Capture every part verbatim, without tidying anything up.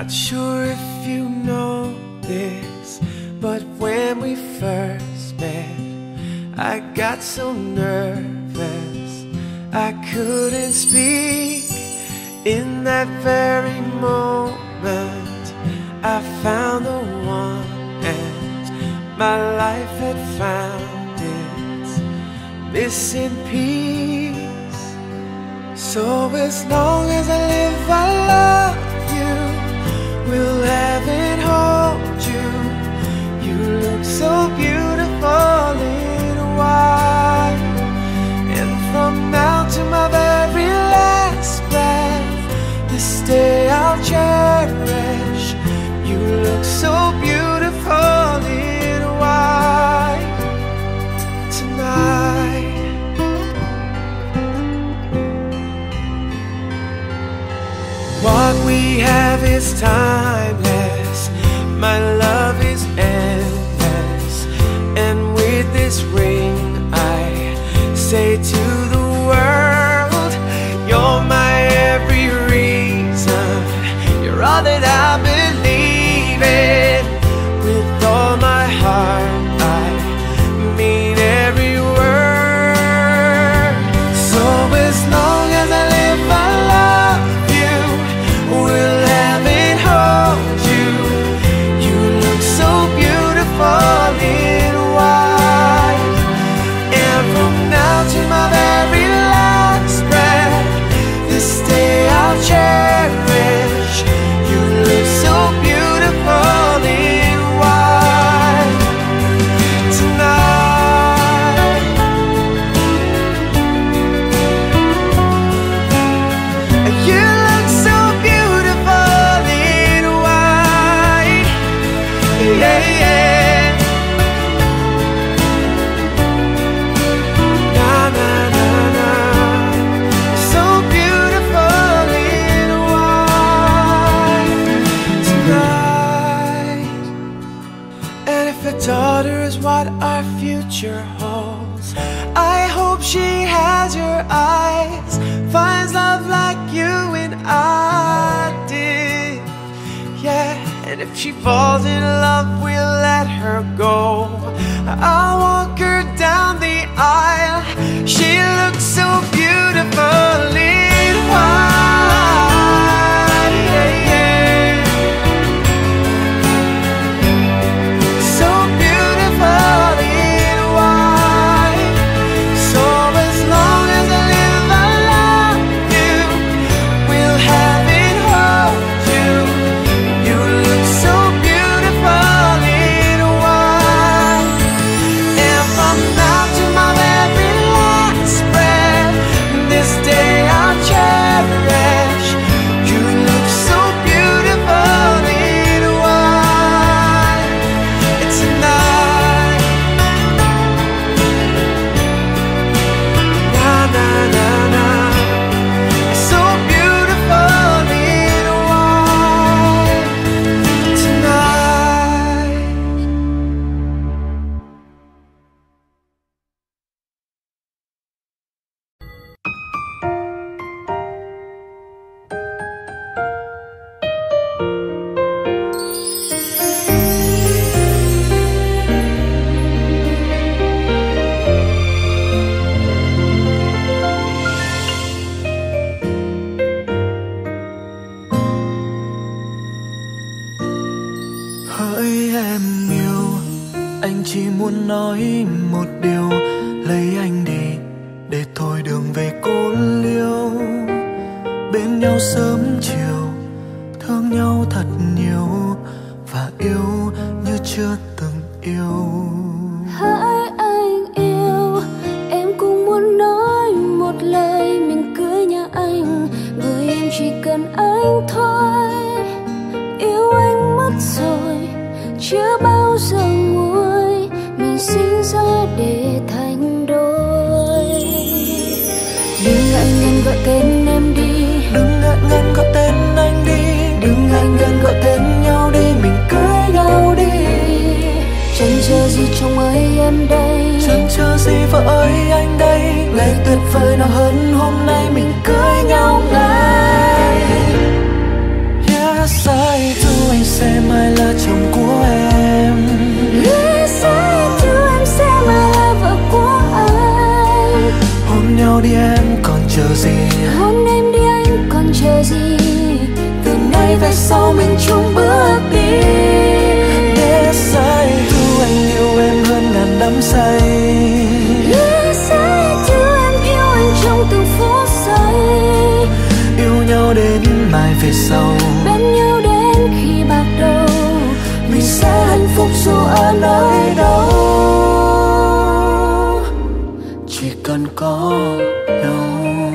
Not sure if you know this, but when we first met, I got so nervous I couldn't speak. In that very moment I found the one, and my life had found its missing piece. So as long as I live I love you, will heaven hold you. You look so beautiful in white, and from now to my very last breath, this day I'll cherish. You look so beautiful in white tonight. What we have is timeless, my love is endless, and with this ring I say to the world, you're my every reason, you're all that I believe in. With all my heart I mean every word. So as long as I live I love you, will heaven hold you. You look so beautiful in white, and from now to my very last breath, this day I'll cherish. You look so beautiful in white tonight. You look so beautiful in white, yeah, yeah. Na na na na, so beautiful in white tonight. And if a daughter is what our future holds, I hope she has your eyes, finds love like you and I did, yeah. And if she falls in love, we'll let her go. I'll walk her down the aisle. She looks so beautiful in white, yeah, yeah. So beautiful in white. So as long as I live I love you, will heaven hold you. You look so beautiful in white, and from now to my very last breath, this day I'll cherish. You look so beautiful in white tonight. Na na na na, so beautiful in white tonight. Hỡi em yêu, anh chỉ muốn nói một điều, lấy anh đi để thôi đường về cô liêu. Bên nhau sớm chiều, thương nhau thật nhiều, và yêu như chưa từng yêu. Hỡi anh yêu, em cũng muốn nói một lời, mình cưới nhà anh, bởi em chỉ cần anh thôi. Yêu anh mất rồi, chưa bao giờ nguôi, mình sinh ra để thành đôi. Đừng ngại ngần gọi tên em đi, Đừng ngại ngần gọi tên anh đi, đừng ngại ngần gọi tên nhau đi, mình cưới nhau đi. Chẳng chờ gì chồng ơi em đây, chẳng chờ gì vợ ơi anh đây. ngày tuyệt vời nào hơn hôm nay, mình cưới nhau ngay. Yes, I sẽ mãi là chồng của em. Nghĩ sẽ yêu em sẽ mãi là vợ của anh. Hôn nhau đi em còn chờ gì? Hôn em đi anh còn chờ gì? Từ nay về sau mình chung bước đi. Yes, I do, anh yêu em hơn ngàn đắm say. Yes, I do, em yêu anh trong từng phút giây. Yêu nhau đến mai về sau, bên nhau đến khi bạc đầu. mình sẽ hạnh phúc dù ở nơi đâu. Chỉ cần có nhau.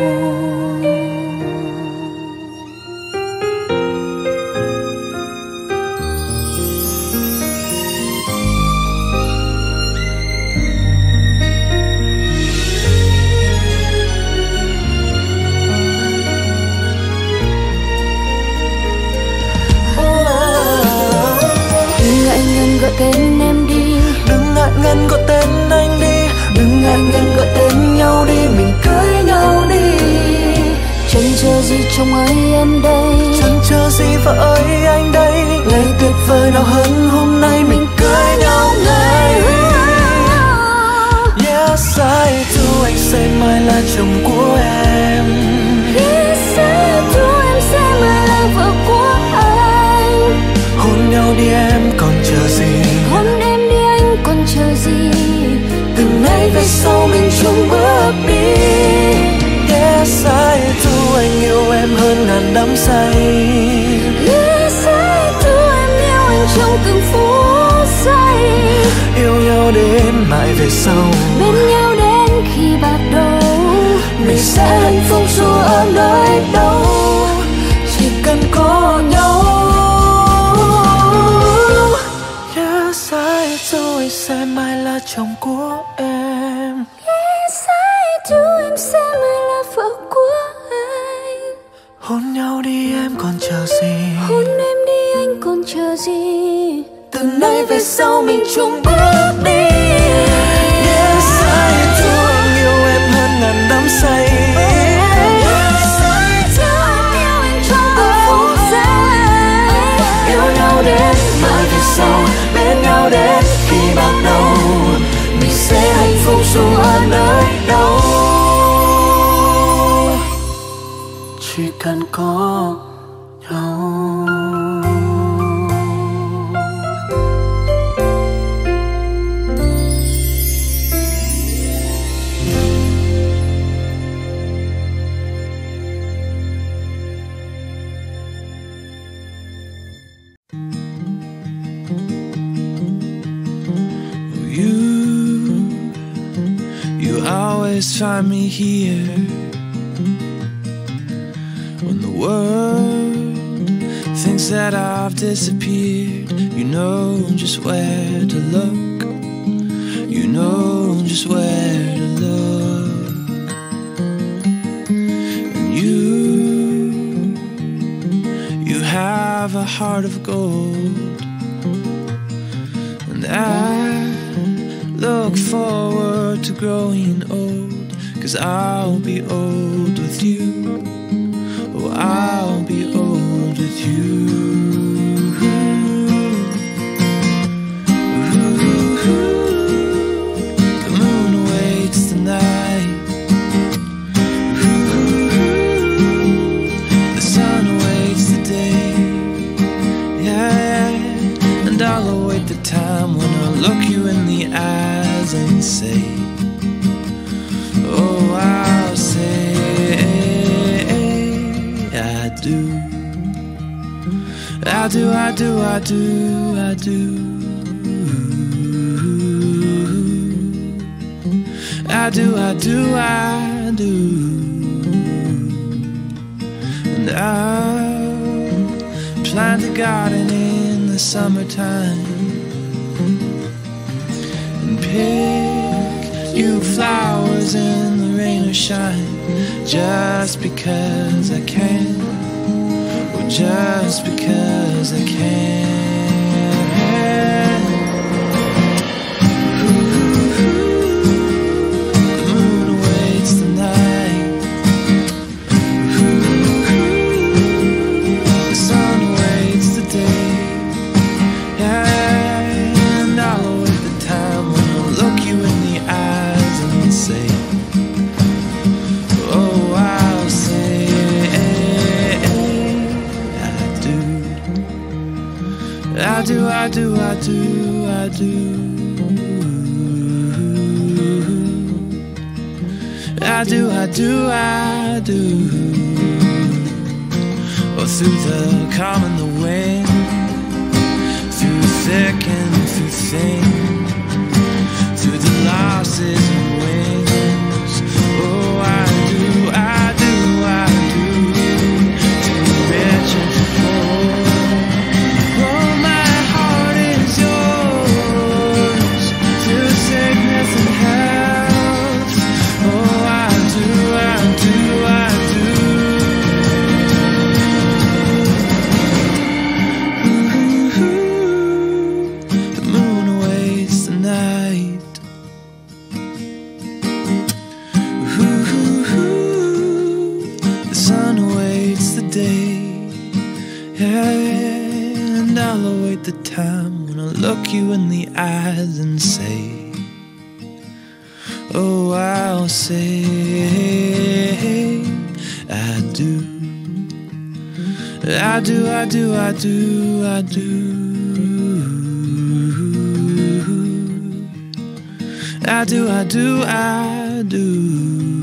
Gọi tên em đi, đừng ngại ngần gọi tên anh đi, đừng ngại ngần gọi tên nhau đi, mình cưới nhau đi. Chẳng chờ gì chồng ơi em đây, chẳng chờ gì vợ ơi anh đây. Ngày tuyệt vời nào hơn hôm nay, mình cưới nhau ngay. Yes, I do, anh sẽ mãi là chồng của em. Yes, I do, em sẽ mãi là vợ của anh. Hôn nhau đi em còn chờ gì? Hôn em đi anh còn chờ gì? Từ nay về sau mình chung bước đi. Yes, I do, anh yêu em hơn ngàn đắm say. Yes, I do, em yêu anh trong từng phút giây. Yêu nhau đến mãi về sau, bên nhau đến khi bạc đầu. Mình sẽ hạnh phúc dù ở nơi đâu, chỉ cần có nhau. Yes, I do, anh sẽ mãi là chồng của em. Yes, I do, em sẽ mãi là vợ của anh. Hôn nhau đi em còn chờ gì? Hôn em đi anh còn chờ gì? Từ nay về sau mình chung bước đi. Yes, I do, anh yêu em hơn ngàn đắm say. Yes, I do, em yêu anh trong từng phút giây. Yêu nhau đến mãi về sau, bên nhau đến khi bạc đầu. Mình sẽ hạnh phúc dù ở nơi đâu, chỉ cần có nhau. Find me here when the world thinks that I've disappeared. You know just where to look. You know just where to look. And you, you have a heart of gold. And I look forward to growing old. 'Cause I'll be old with you. Oh, I'll be old with you. The moon awaits the night. The sun awaits the day. Yeah, and I'll await the time when I'll look you in the eyes and say, oh, I'll say I do. I do, I do, I do, I do. I do, I do, I do. And I'll plant a garden in the summertime and pick you flowers in the rain or shine, just because I can, or just because I can. The moon awaits the night. The sun awaits the day. I do, I do, I do. I do, I do, I do. Oh, through the calm and the wind, through the thick and through thin, through the losses and wins. Oh, I do, I do, I do. Too rich and too poor. Oh, my heart is yours. Through sickness and health. Oh, I do, I do, I do. Ooh, the moon awaits the night. The sun awaits the day, and I'll await the time when I look you in the eyes and say, oh, I'll say I do. I do, I do, I do, I do. I do, I do, I do.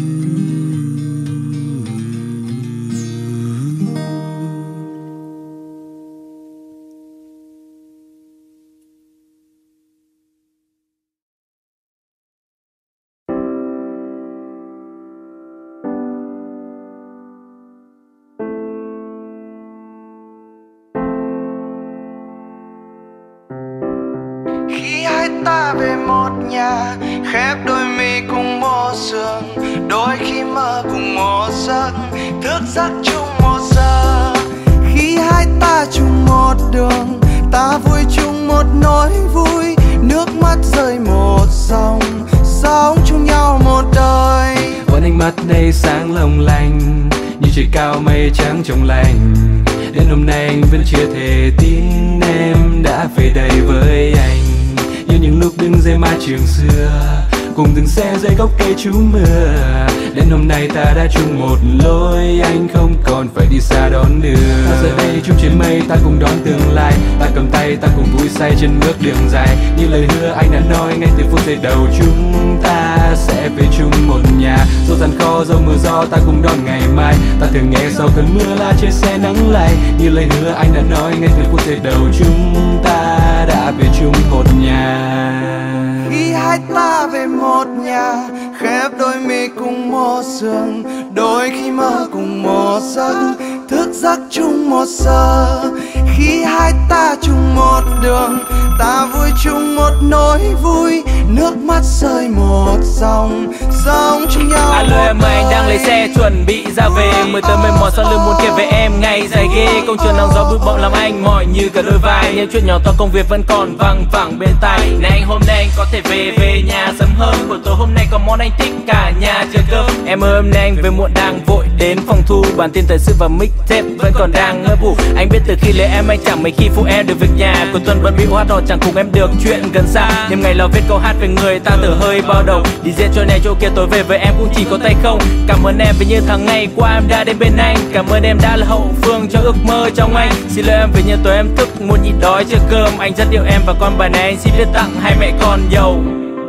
Khi hai ta về một nhà, khép đôi mi cùng một giường, đôi khi mơ cùng một giấc, thức giấc chung một giờ. Khi hai ta chung một đường, ta vui chung một nỗi vui, nước mắt rơi một dòng, sống chung nhau một đời. Vẫn ánh mắt đây sáng long lanh, như trời cao mây trắng trong lành. Đến hôm nay anh vẫn chưa thể tin em đã về đây với anh. Như những lúc đứng dưới mái trường xưa, cùng từng xe dưới gốc cây trú mưa. Đến hôm nay ta đã chung một lối, anh không còn phải đi xa đón đưa. Ta giờ đây chung trên mây, ta cùng đón tương lai. Ta cầm tay, ta cùng vui say trên bước đường dài. Như lời hứa anh đã nói ngay từ phút giây đầu, chúng ta sẽ về chung một nhà. Dẫu gian khó, dẫu mưa gió, ta cùng đón ngày mai. Ta thường nghe sau cơn mưa là trên xe nắng lay. Như lời hứa anh đã nói ngay từ phút giây đầu, chúng ta đã về chung một nhà. Khi hai ta về một nhà, khép đôi mi cùng một giường, đôi khi mơ cùng một giấc, thức giấc chung một giờ. Khi hai ta chung một đường, ta vui chung một nỗi vui, nước mắt rơi một dòng, sống chung nhau. Alo em ơi, anh đang lấy xe chuẩn bị ra về, mười tờ mệt mỏi sau lưng muốn kể về em ngày dài ghê. Công trường nắng gió bụi bặm làm anh mỏi như cả đôi vai, những chuyện nhỏ to công việc vẫn còn văng vẳng bên tai. Này anh hôm nay anh có thể về về nhà sớm hơn, buổi tối hôm nay có món anh thích cả nhà chờ cơm. Em ơi hôm nay anh về muộn đang vội đến phòng thu, bản tin thời sự và mixtape vẫn còn đang ngơ vụ. Anh biết từ khi lấy em anh chẳng mấy khi phụ em được việc nhà, cuối tuần bận bịu hát hò chẳng cùng em được chuyện gần xa. Đêm ngày lo viết câu hát về người ta từ hơi bao đầu, đi diễn chỗ này chỗ kia tối về với em cũng chỉ có tay không. Cảm ơn em vì như tháng ngày qua em đã đến bên anh, cảm ơn em đã là hậu phương cho ước mơ trong anh. Xin lỗi em vì như tối em thức muốn nhịn đói chờ cơm, anh rất yêu em và con bài này anh xin viết tặng hai mẹ con giàu.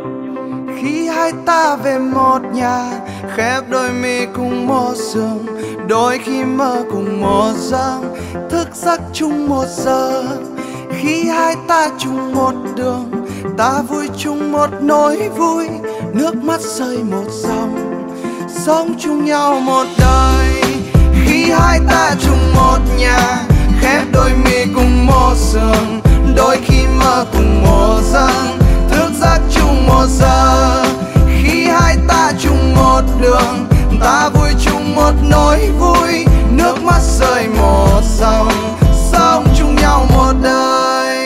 Khi hai ta về một nhà, khép đôi mi cùng một giường, đôi khi mơ cùng một giấc, thức giấc chung một giờ. Khi hai ta chung một đường, ta vui chung một nỗi vui, nước mắt rơi một dòng, sống chung nhau một đời. Khi hai ta chung một nhà, khép đôi mi cùng một giường, đôi khi mơ cùng một giấc, thức giấc chung một giờ. Khi hai ta chung một đường, ta vui chung một nỗi vui, nước mắt rơi một dòng, sống chung nhau một đời.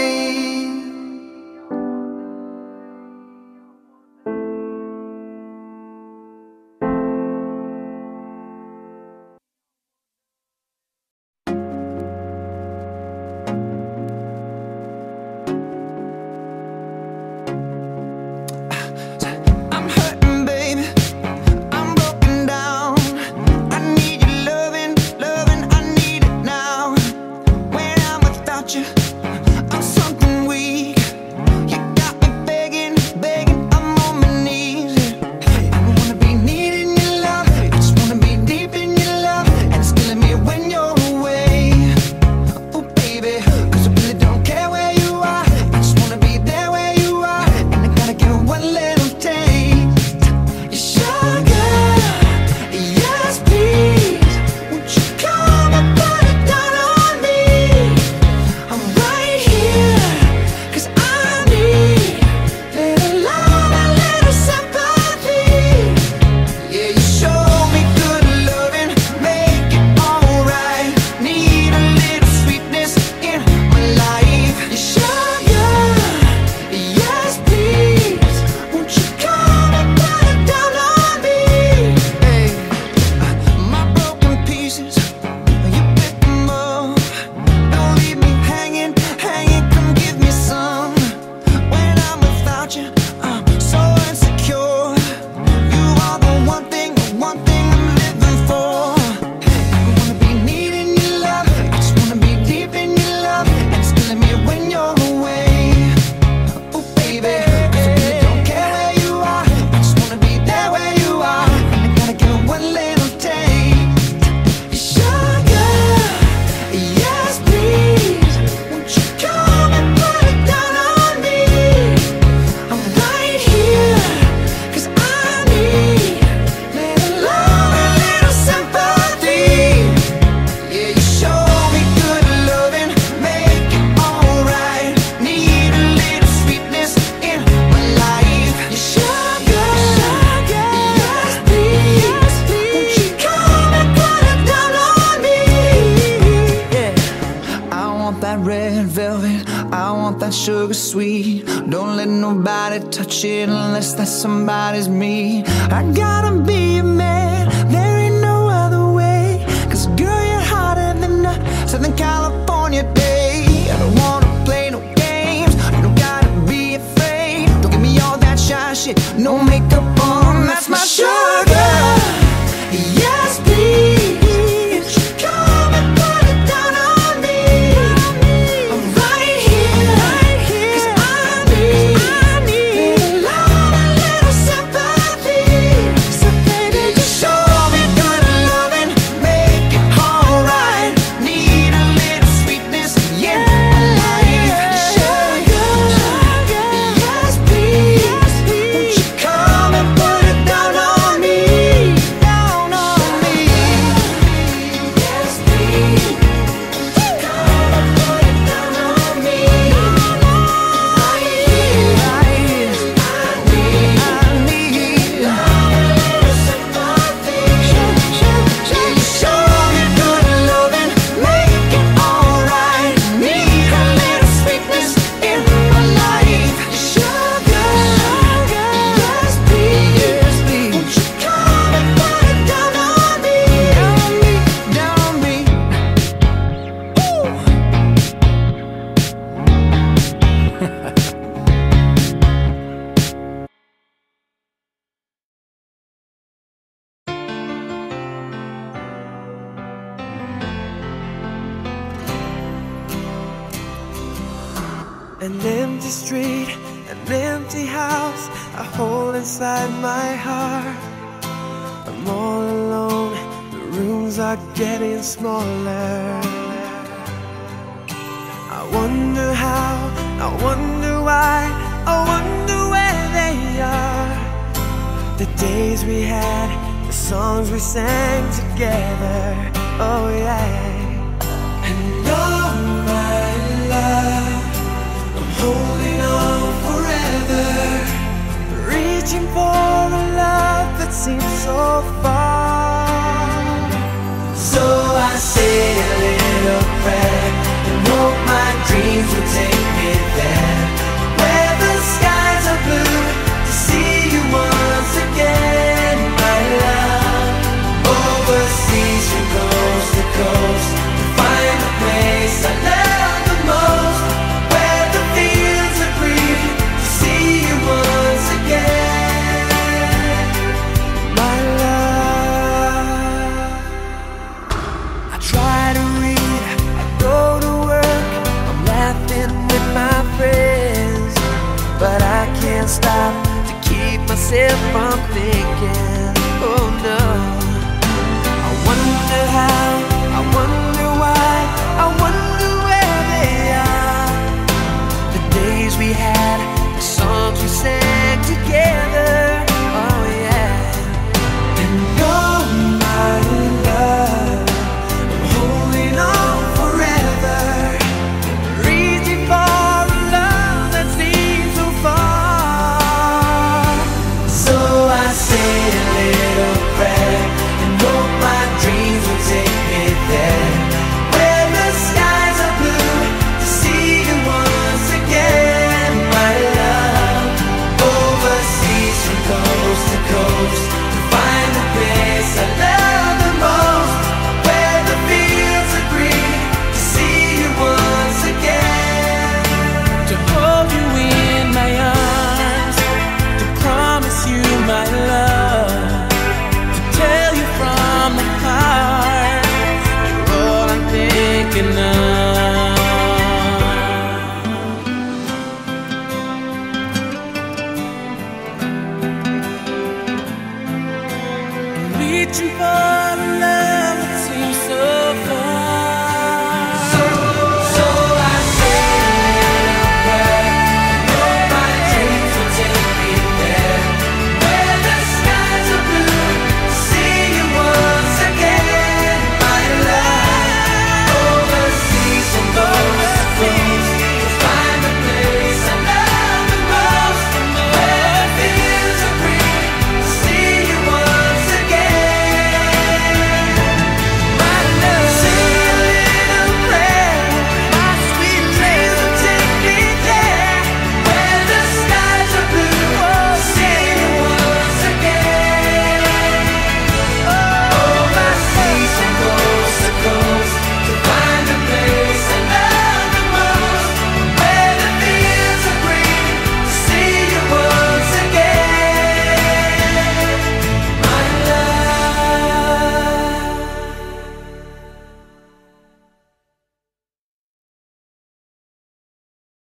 I'm hurting, baby. I'm broken down. I need your loving. sugar sweet. Don't let nobody touch it unless that somebody's me. I gotta be a man, there ain't no other way. Cause girl, you're hotter than a Southern California day. I don't wanna play no games, you don't gotta be afraid. Don't give me all that shy shit, no makeup on, that's my sugar. Yes, please. An empty street, an empty house I hold inside my heart. I'm all alone, the rooms are getting smaller. I wonder how, I wonder why, I wonder where they are. The days we had, the songs we sang together, oh yeah. And oh my love, holding on forever, reaching for a love that seems so far. So I say a little prayer and hope my dreams will take me there, where the skies are blue, to see you once again, my love. Overseas from coast to coast, to find the place I love the most, where the fields are green, to see you once again, my love. I try to read, I go to work, I'm laughing with my friends, but I can't stop to keep myself from thinking, oh no. I wonder how, I wonder why, I wonder where they are. The days we had, the songs we sang together, oh yeah. And oh my love, I'm holding on forever, reaching for a love that seems so far. So I say a little prayer and hope my dreams will take me there, where the skies are blue, to see you once again, my love. Overseas from coast to coast, to find the place I love the most, where the fields are green, to see you once again, to hold you in my arms, to promise you my love, to tell you from the heart, you're all I'm thinking of. I'm reaching for